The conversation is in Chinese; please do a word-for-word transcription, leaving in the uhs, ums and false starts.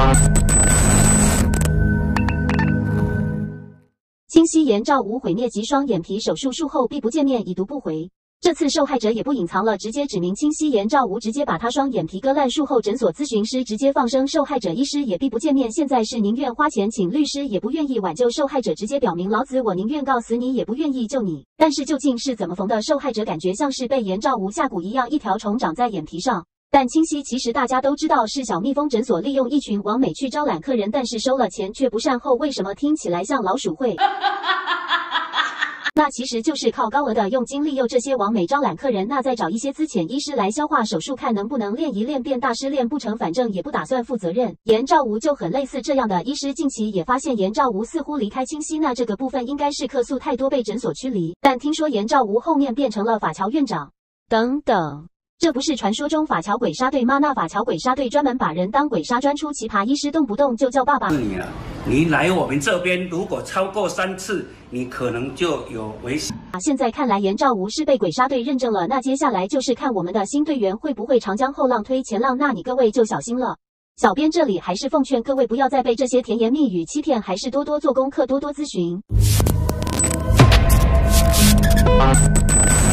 清晰言赵吴毁灭及双眼皮手术术后必不见面，已读不回。这次受害者也不隐藏了，直接指明清晰言赵吴直接把他双眼皮割烂，术后诊所咨询师直接放生，受害者医师也必不见面，现在是宁愿花钱请律师也不愿意挽救受害者，直接表明老子我宁愿告死你也不愿意救你。但是究竟是怎么缝的？受害者感觉像是被言赵吴下蛊一样，一条虫长在眼皮上。但清晰其实大家都知道是小蜜蜂诊所利用一群网美去招揽客人，但是收了钱却不善后，为什么听起来像老鼠会？那其实就是靠高额的佣金利诱这些网美招揽客人，那再找一些资浅医师来消化手术，看能不能练一练变大师，练不成反正也不打算负责任。言赵吴就很类似这样的医师，近期也发现言赵吴似乎离开清晰，那这个部分应该是客诉太多被诊所驱离，但听说言赵吴后面变成了法侨院长等等。这不是传说中法侨鬼杀队吗？那法侨鬼杀队专门把人当鬼杀，专出奇葩医师，动不动就叫爸爸。 你了，你来我们这边，如果超过三次，你可能就有危险。 现在看来言赵吴是被鬼杀队认证了，那接下来就是看我们的新队员会不会长江后浪推前浪，那你各位就小心了。小编这里还是奉劝各位不要再被这些甜言蜜语欺骗，还是多多做功课，多多咨询。